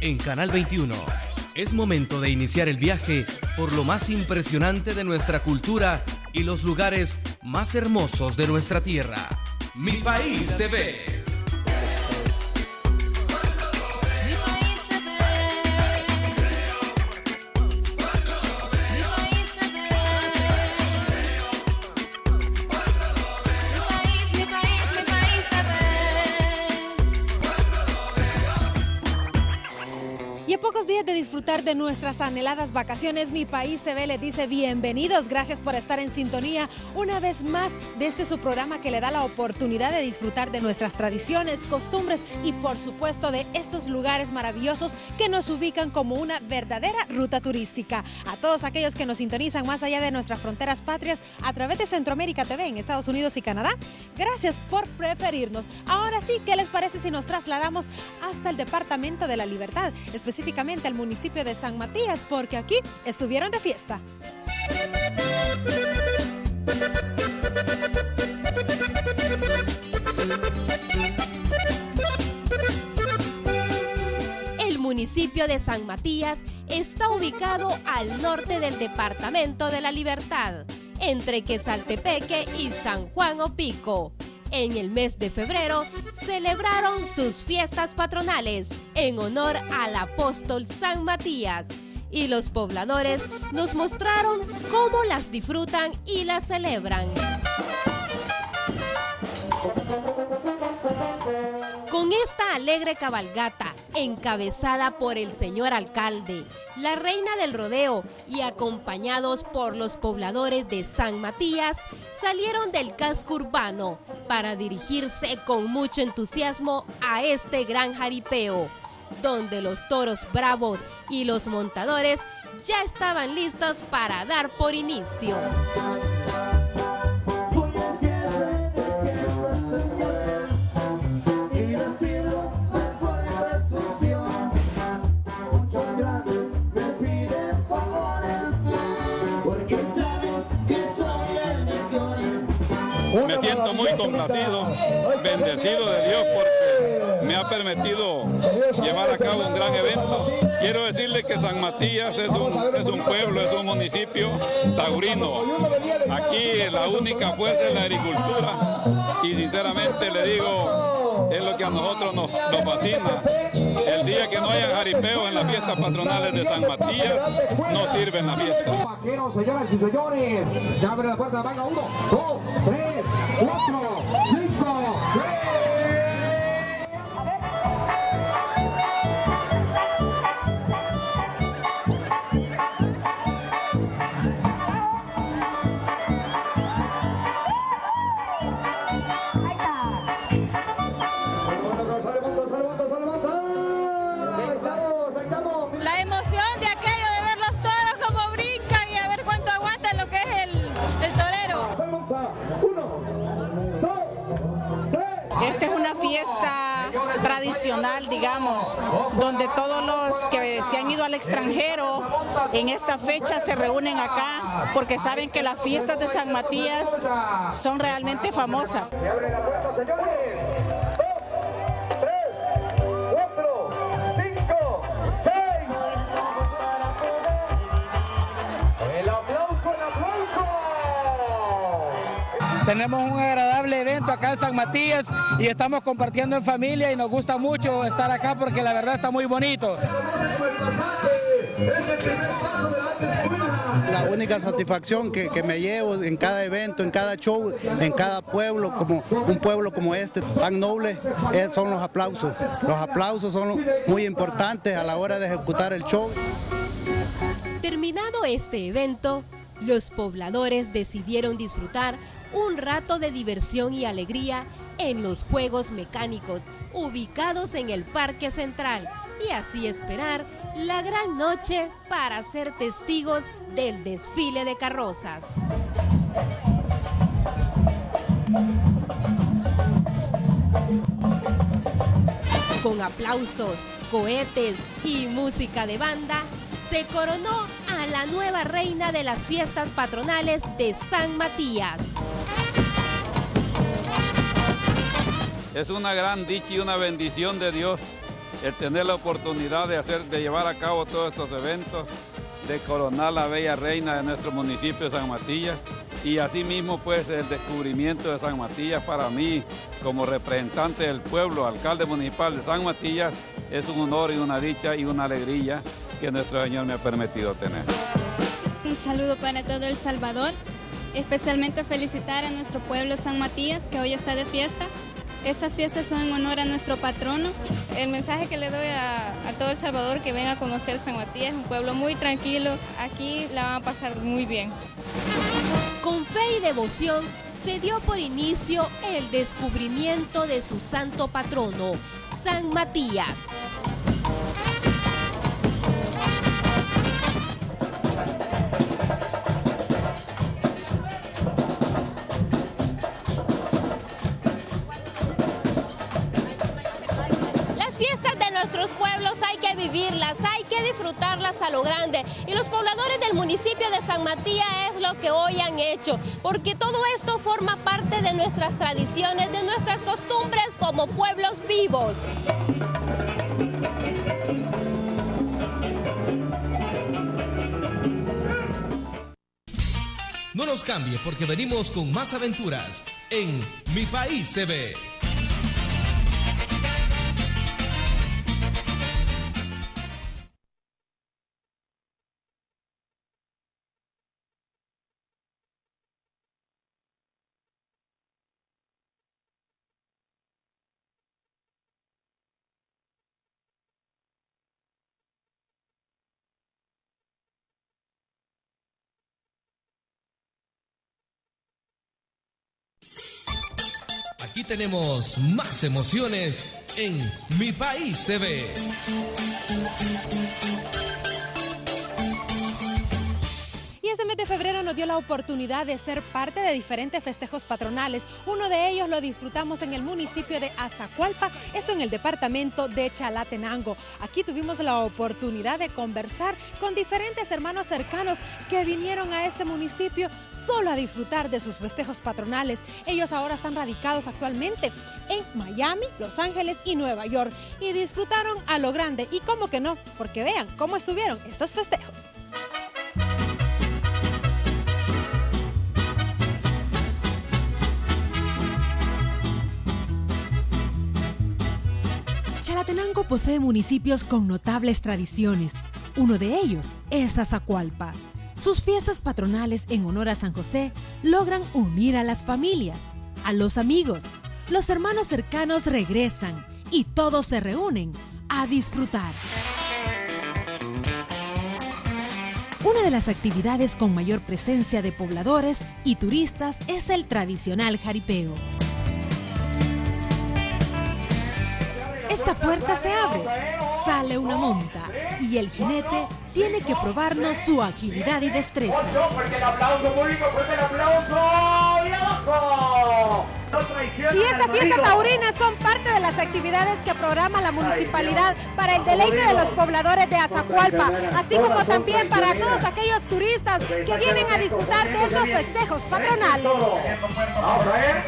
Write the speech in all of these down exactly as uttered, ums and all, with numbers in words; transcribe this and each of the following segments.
en Canal veintiuno. Es momento de iniciar el viaje por lo más impresionante de nuestra cultura y los lugares más hermosos de nuestra tierra. Mi País T V. Pocos días de disfrutar de nuestras anheladas vacaciones, Mi País T V les dice bienvenidos, gracias por estar en sintonía una vez más de este su programa que le da la oportunidad de disfrutar de nuestras tradiciones, costumbres y por supuesto de estos lugares maravillosos que nos ubican como una verdadera ruta turística. A todos aquellos que nos sintonizan más allá de nuestras fronteras patrias a través de Centroamérica T V en Estados Unidos y Canadá, gracias por preferirnos. Ahora sí, ¿qué les parece si nos trasladamos hasta el Departamento de la Libertad, específicamente al municipio de San Matías, porque aquí estuvieron de fiesta? El municipio de San Matías está ubicado al norte del Departamento de la Libertad, entre Quesaltepeque y San Juan Opico. En el mes de febrero celebraron sus fiestas patronales en honor al apóstol San Matías y los pobladores nos mostraron cómo las disfrutan y las celebran. Con esta alegre cabalgata, encabezada por el señor alcalde, la reina del rodeo y acompañados por los pobladores de San Matías, salieron del casco urbano para dirigirse con mucho entusiasmo a este gran jaripeo, donde los toros bravos y los montadores ya estaban listos para dar por inicio. Me siento muy complacido, bendecido de Dios porque me ha permitido llevar a cabo un gran evento. Quiero decirle que San Matías es un, es un pueblo, es un municipio taurino. Aquí la única fuerza es la agricultura y sinceramente le digo, es lo que a nosotros nos, nos fascina. El día que no haya jaripeo en las fiestas patronales de San Matías, no sirve la fiesta. Vaqueros, señoras y señores, se abre la puerta, venga, uno, dos, tres, cuatro, cinco, seis. Esta es una fiesta tradicional, digamos, donde todos los que se han ido al extranjero en esta fecha se reúnen acá porque saben que las fiestas de San Matías son realmente famosas. Se abre la puerta, señores. Dos, tres, cuatro, cinco, seis. El aplauso, el aplauso. Tenemos un agradable evento acá en San Matías y estamos compartiendo en familia y nos gusta mucho estar acá porque la verdad está muy bonito. La única satisfacción que, que me llevo en cada evento, en cada show, en cada pueblo, como un pueblo como este tan noble, es, son los aplausos. Los aplausos son muy importantes a la hora de ejecutar el show. Terminado este evento, los pobladores decidieron disfrutar un rato de diversión y alegría en los juegos mecánicos ubicados en el Parque Central y así esperar la gran noche para ser testigos del desfile de carrozas. Con aplausos, cohetes y música de banda, se coronó a la nueva reina de las fiestas patronales de San Matías. Es una gran dicha y una bendición de Dios el tener la oportunidad de, hacer, de llevar a cabo todos estos eventos, de coronar la bella reina de nuestro municipio de San Matías y asimismo pues el descubrimiento de San Matías para mí como representante del pueblo, alcalde municipal de San Matías, es un honor y una dicha y una alegría que nuestro Señor me ha permitido tener. Un saludo para todo El Salvador, especialmente felicitar a nuestro pueblo San Matías que hoy está de fiesta. Estas fiestas son en honor a nuestro patrono. El mensaje que le doy a, a todo El Salvador que venga a conocer San Matías, un pueblo muy tranquilo, aquí la van a pasar muy bien. Con fe y devoción se dio por inicio el descubrimiento de su santo patrono, San Matías. Nuestros pueblos hay que vivirlas, hay que disfrutarlas a lo grande y los pobladores del municipio de San Matías es lo que hoy han hecho, porque todo esto forma parte de nuestras tradiciones, de nuestras costumbres como pueblos vivos. No nos cambie porque venimos con más aventuras en Mi País T V. Aquí tenemos más emociones en Mi País T V. Y este mes de febrero nos dio la oportunidad de ser parte de diferentes festejos patronales. Uno de ellos lo disfrutamos en el municipio de Azacualpa, esto en el departamento de Chalatenango. Aquí tuvimos la oportunidad de conversar con diferentes hermanos cercanos que vinieron a este municipio solo a disfrutar de sus festejos patronales. Ellos ahora están radicados actualmente en Miami, Los Ángeles y Nueva York y disfrutaron a lo grande. Y cómo que no, porque vean cómo estuvieron estos festejos. Chalatenango posee municipios con notables tradiciones. Uno de ellos es Azacualpa. Sus fiestas patronales en honor a San José logran unir a las familias, a los amigos. Los hermanos cercanos regresan y todos se reúnen a disfrutar. Una de las actividades con mayor presencia de pobladores y turistas es el tradicional jaripeo. Esta puerta se abre, sale una monta y el jinete tiene que probarnos su agilidad y destreza. Y esta fiesta taurina son parte de las actividades que programa la municipalidad para el deleite de los pobladores de Azacualpa, así como también para todos aquellos turistas que vienen a disfrutar de estos festejos patronales. Vamos a ver.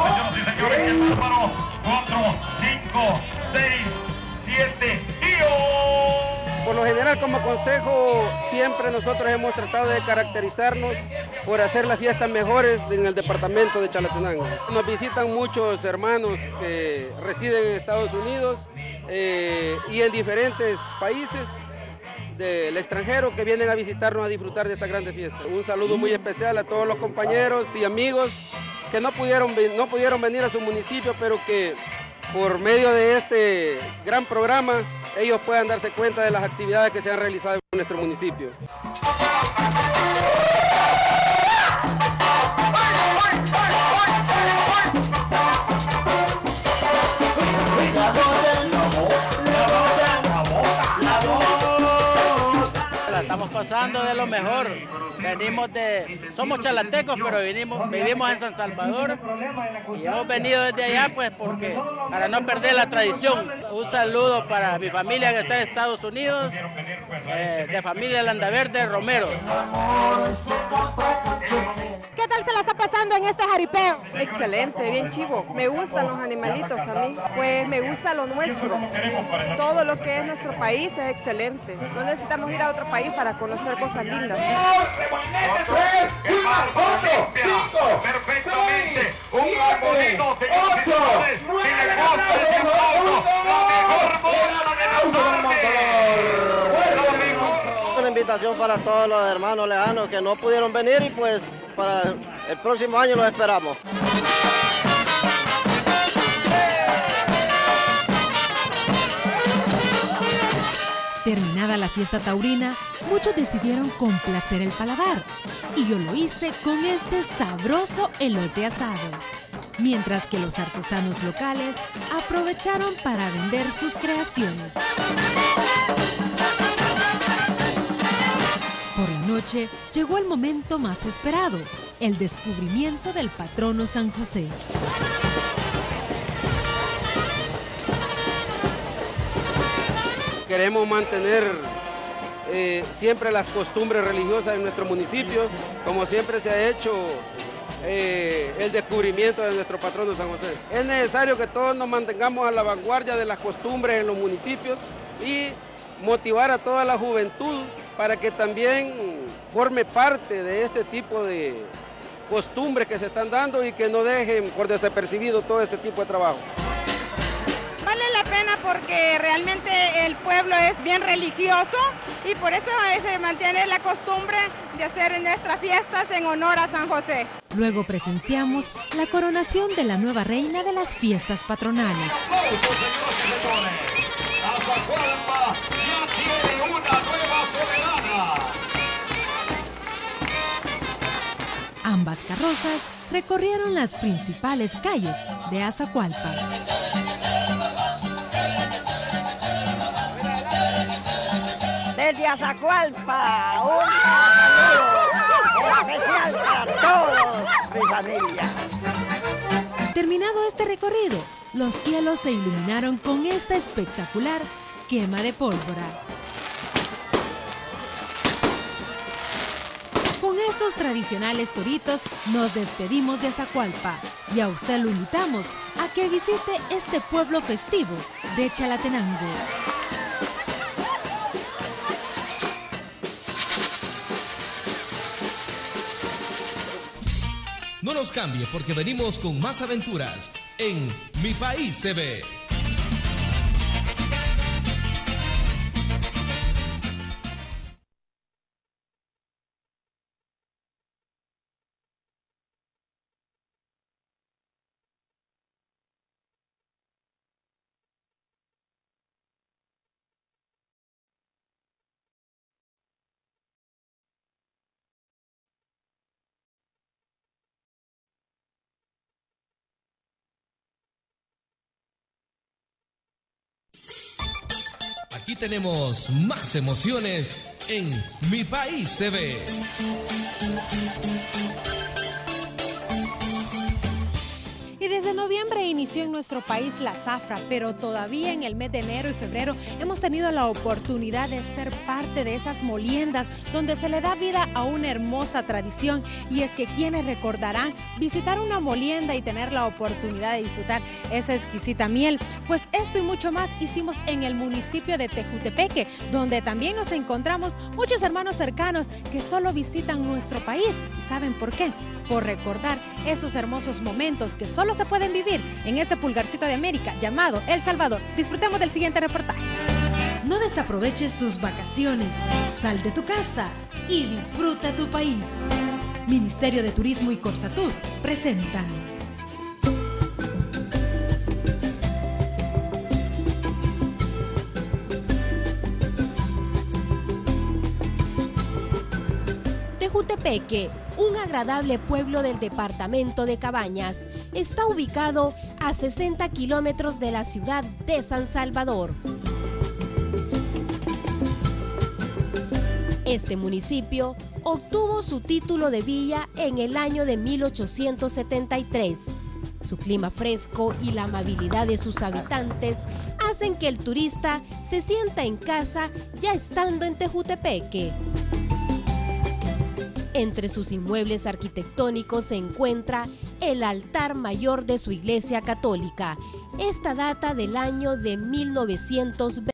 cuatro, cinco, seis, siete y oh. Por lo general, como consejo, siempre nosotros hemos tratado de caracterizarnos por hacer las fiestas mejores en el departamento de Chalatenango. Nos visitan muchos hermanos que residen en Estados Unidos eh, y en diferentes países del extranjero que vienen a visitarnos a disfrutar de esta grande fiesta. Un saludo muy especial a todos los compañeros y amigos que no pudieron, no pudieron venir a su municipio, pero que por medio de este gran programa ellos puedan darse cuenta de las actividades que se han realizado en nuestro municipio. Estamos pasando de lo mejor. Venimos de, somos chalatecos, pero vinimos, vivimos en San Salvador y hemos venido desde allá pues porque para no perder la tradición. Un saludo para mi familia que está en Estados Unidos, eh, de familia Landaverde Romero. ¿Qué tal se la está pasando pasando en este jaripeo? Excelente, bien chivo. Me gustan los animalitos a mí. Pues me gusta lo nuestro. Todo lo que es nuestro país es excelente. No necesitamos ir a otro país para conocer cosas lindas. Perfectamente. Un bonito, señores y señores. Y le consta de que auto, la mejor bola de la tarde. Una invitación para todos los hermanos lejanos que no pudieron venir y pues para el próximo año los esperamos. Terminada la fiesta taurina, muchos decidieron complacer el paladar y yo lo hice con este sabroso elote asado, mientras que los artesanos locales aprovecharon para vender sus creaciones. Por la noche llegó el momento más esperado, el descubrimiento del patrono San José. Queremos mantener eh, siempre las costumbres religiosas en nuestro municipio, como siempre se ha hecho eh, el descubrimiento de nuestro patrono San José. Es necesario que todos nos mantengamos a la vanguardia de las costumbres en los municipios y motivar a toda la juventud para que también forme parte de este tipo de costumbres que se están dando y que no dejen por desapercibido todo este tipo de trabajo. Vale la pena porque realmente el pueblo es bien religioso y por eso se mantiene la costumbre de hacer nuestras fiestas en honor a San José. Luego presenciamos la coronación de la nueva reina de las fiestas patronales. Azacualpa ya tiene una nueva soberana. Ambas carrozas recorrieron las principales calles de Azacualpa. Desde Azacualpa, un saludo especial para todos, mi familia. Terminado este recorrido, los cielos se iluminaron con esta espectacular quema de pólvora. Con estos tradicionales toritos nos despedimos de Azacualpa y a usted lo invitamos a que visite este pueblo festivo de Chalatenango. No nos cambie porque venimos con más aventuras en Mi País T V. Aquí tenemos más emociones en Mi País T V. Y desde noviembre inició en nuestro país la zafra, pero todavía en el mes de enero y febrero hemos tenido la oportunidad de ser parte de esas moliendas donde se le da vida a una hermosa tradición, y es que quienes recordarán visitar una molienda y tener la oportunidad de disfrutar esa exquisita miel. Pues esto y mucho más hicimos en el municipio de Tejutepeque, donde también nos encontramos muchos hermanos cercanos que solo visitan nuestro país. ¿Y saben por qué? Por recordar esos hermosos momentos que solo se pueden vivir en este pulgarcito de América llamado El Salvador. Disfrutemos del siguiente reportaje. No desaproveches tus vacaciones, sal de tu casa y disfruta tu país. Ministerio de Turismo y Corsatur presentan. Tejutepeque, un agradable pueblo del departamento de Cabañas, está ubicado a sesenta kilómetros de la ciudad de San Salvador. Este municipio obtuvo su título de villa en el año de mil ochocientos setenta y tres. Su clima fresco y la amabilidad de sus habitantes hacen que el turista se sienta en casa ya estando en Tejutepeque. Entre sus inmuebles arquitectónicos se encuentra el altar mayor de su iglesia católica. Esta data del año de mil novecientos veinte.